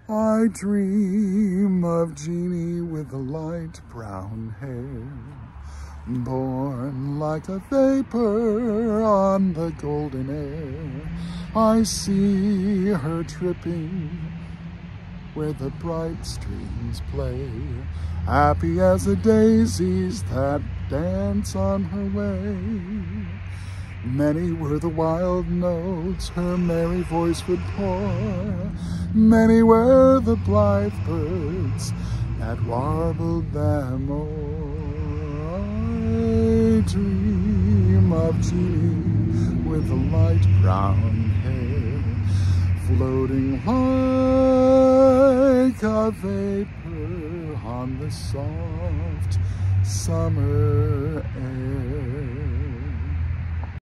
I dream of Jeanie with the light brown hair, borne like a vapor on the golden air. I see her tripping where the bright streams play, happy as the daisies that dance on her way. Many were the wild notes her merry voice would pour, many were the blithe birds that warbled them o'er. I dream of Jeanie with the light brown hair, floating like a vapor on the soft summer air.